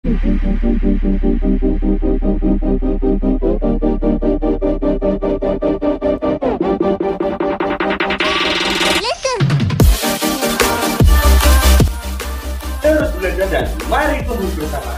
Terus belajar dan mari tumbuh bersama.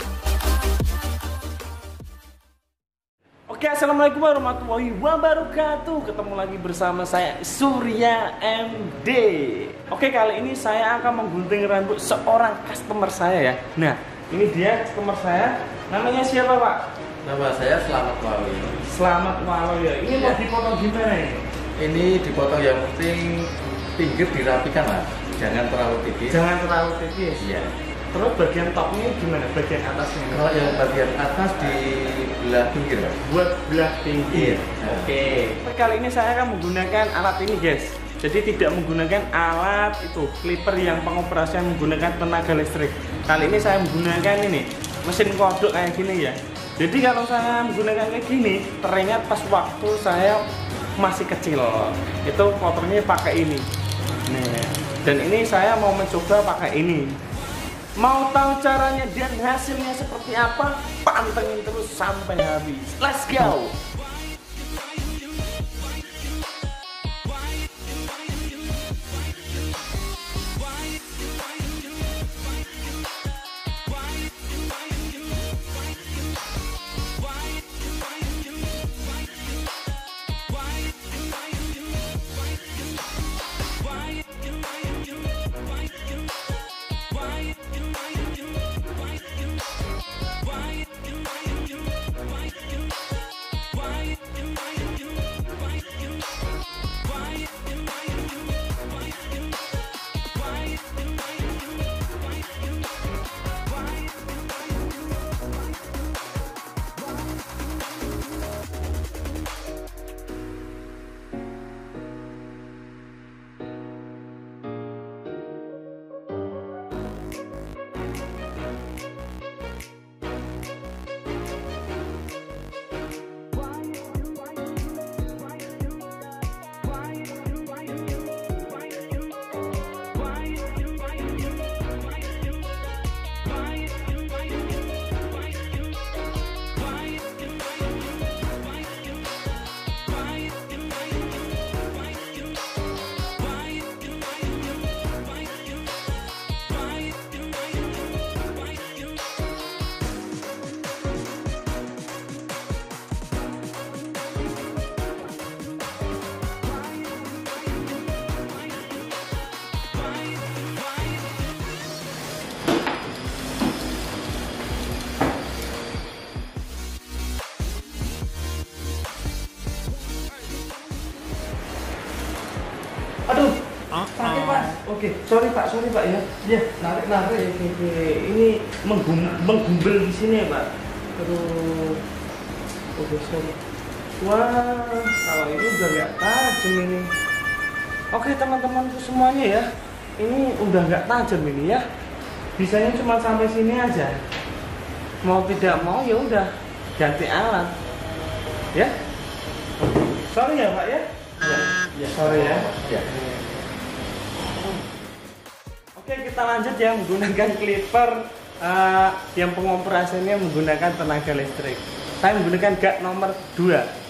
Oke, assalamualaikum warahmatullahi wabarakatuh. Ketemu lagi bersama saya Surya MD. Oke, kali ini saya akan menggunting rambut seorang customer saya ya. Nah, ini dia customer saya. Namanya siapa, Pak? Nama saya Selamat Wawi. Selamat Wawi ya. Ini mau dipotong gimana ini? Ini dipotong, yang penting pinggir dirapikan lah, jangan terlalu tipis. Jangan terlalu tipis. Iya. Terus bagian topnya gimana? Bagian atasnya? Kalau yang bagian atas di belah pinggir, Mas. Buat belah pinggir. Iya. Oke. Kali ini saya akan menggunakan alat ini, guys. Jadi tidak menggunakan alat itu clipper yang pengoperasian menggunakan tenaga listrik. Kali ini saya menggunakan ini mesin kodok kayak gini ya. Jadi kalau saya menggunakan kayak gini, teringat pas waktu saya masih kecil. Itu motornya pakai ini. Nah, dan ini saya mau mencoba pakai ini. Mau tahu caranya dan hasilnya seperti apa? Pantengin terus sampai habis. Let's go. Aduh, sakit Pak. Oke, sorry Pak ya. Ya, narik. Oke. Ini menggumbel di sini ya Pak. Aduh, oke sorry. Wah, kalau ini udah nggak tajam ini. Oke teman-temanku semuanya ya, ini udah nggak tajam ini ya. Bisanya cuma sampai sini aja. Mau tidak mau ya udah ganti alat. Ya. Sorry ya Pak ya. Ya, sorry ya. Ya. Oke, kita lanjut ya menggunakan clipper yang pengoperasiannya menggunakan tenaga listrik. Saya menggunakan gak nomor 2.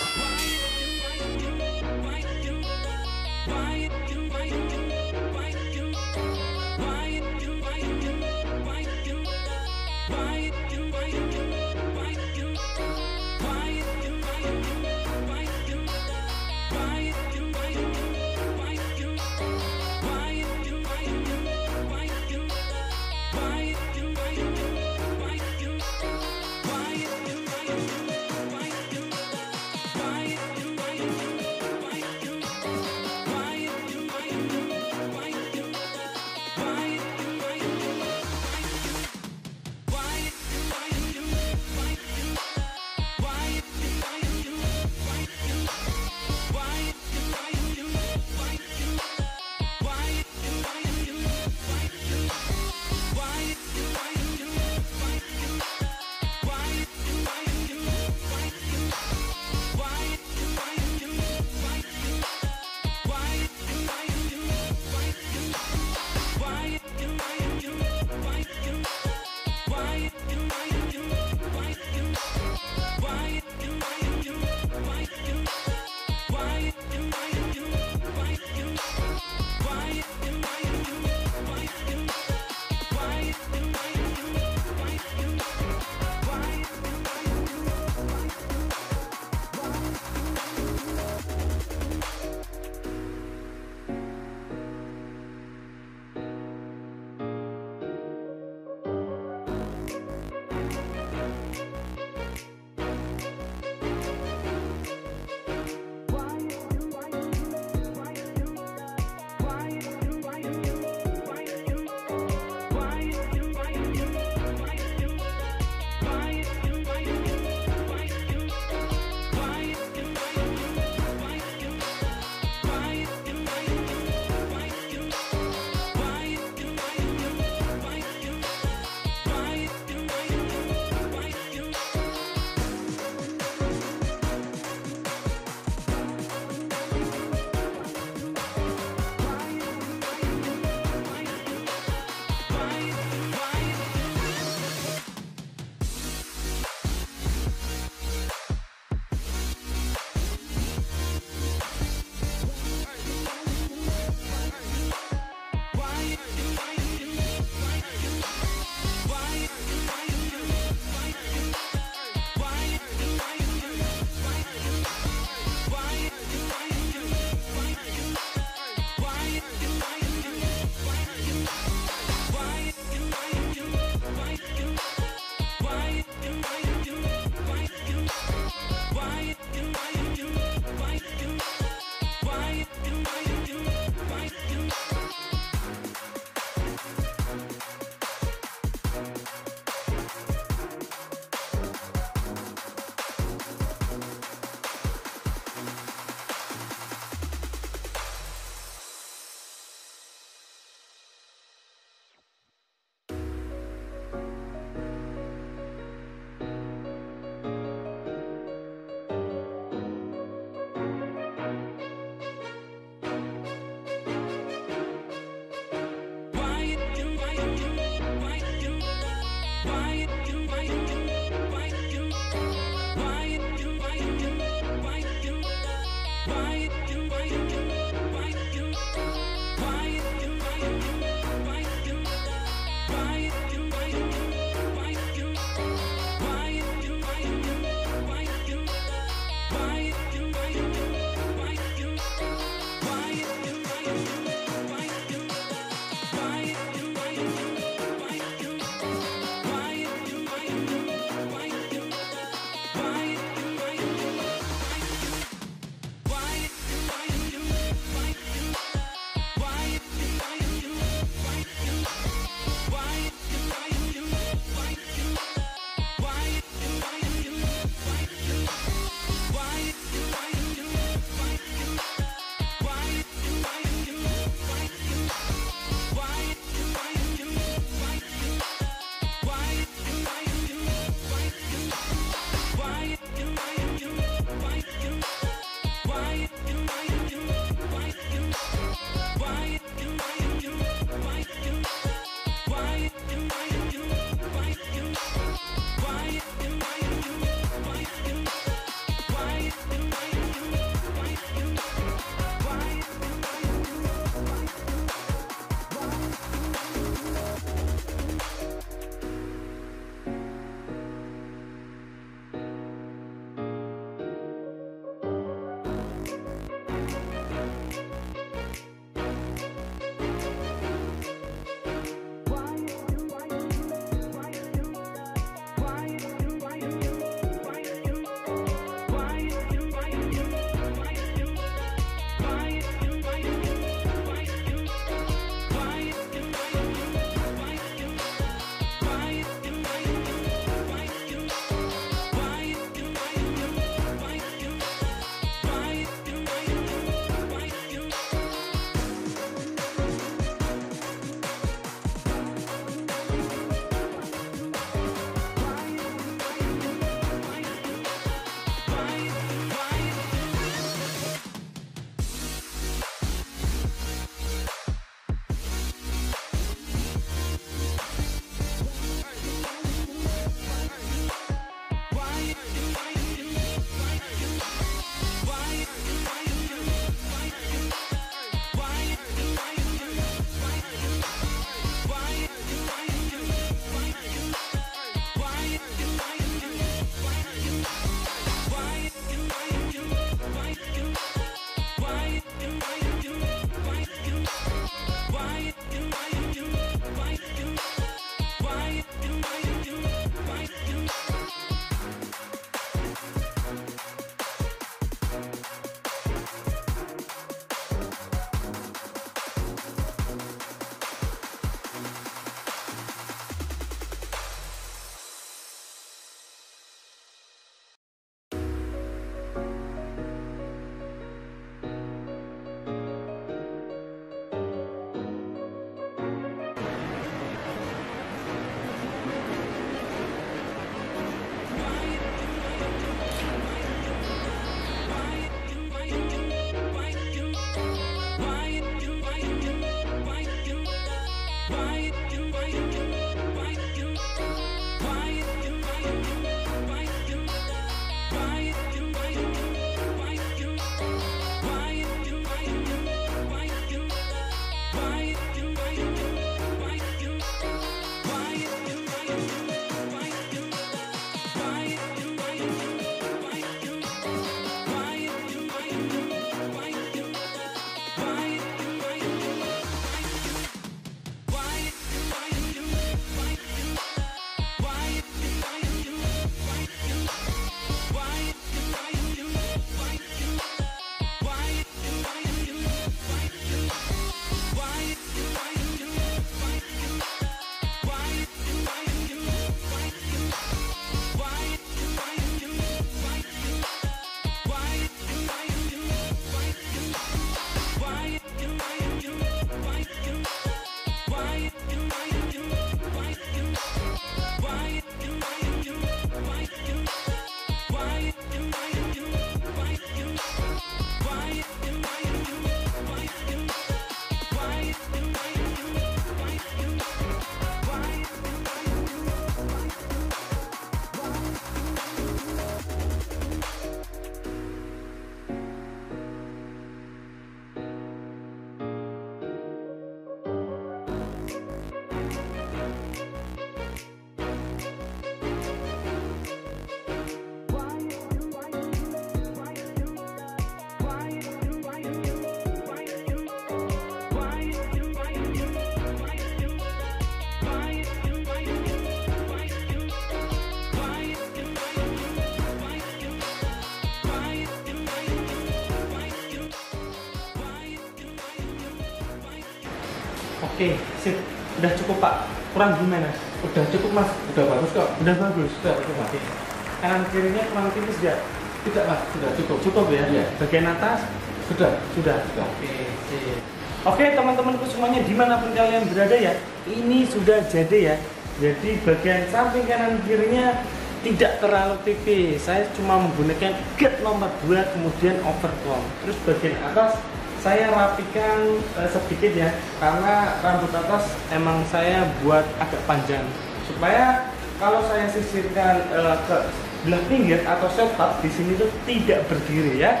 Oke, sip. Udah cukup Pak. Kurang gimana? Udah cukup Mas, udah bagus kok. Udah bagus. Sudah cukup Mas. Oke. Kanan kirinya kurang tipis ya? Tidak Mas, sudah cukup. Cukup ya? Iya. Bagian atas? Sudah. Sudah. Oke, sip. Oke teman-temanku semuanya dimanapun kalian berada ya, ini sudah jadi ya. Jadi bagian samping kanan kirinya tidak terlalu tipis. Saya cuma menggunakan gate nomor 2 kemudian overclock. Terus bagian atas saya rapikan sedikit ya, karena rambut atas emang saya buat agak panjang supaya kalau saya sisirkan ke belah pinggir atau setup di sini tuh tidak berdiri ya.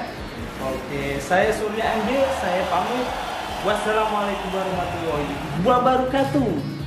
Oke, saya Surya Anggil, saya pamit. Wassalamualaikum warahmatullahi wabarakatuh.